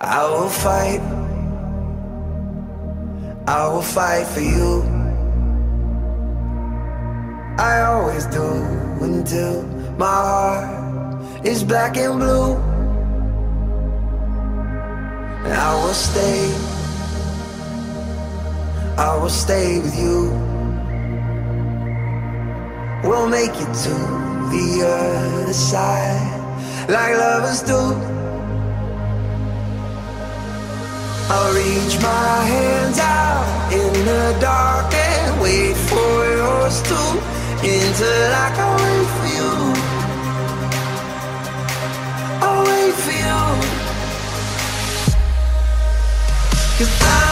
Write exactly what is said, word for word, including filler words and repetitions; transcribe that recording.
I will fight, I will fight for you. I always do until my heart is black and blue. And I will stay, I will stay with you. We'll make it to the other side like lovers do. I'll reach my hands out in the dark and wait for yours too, until I can wait for you. I'll wait for you, 'cause I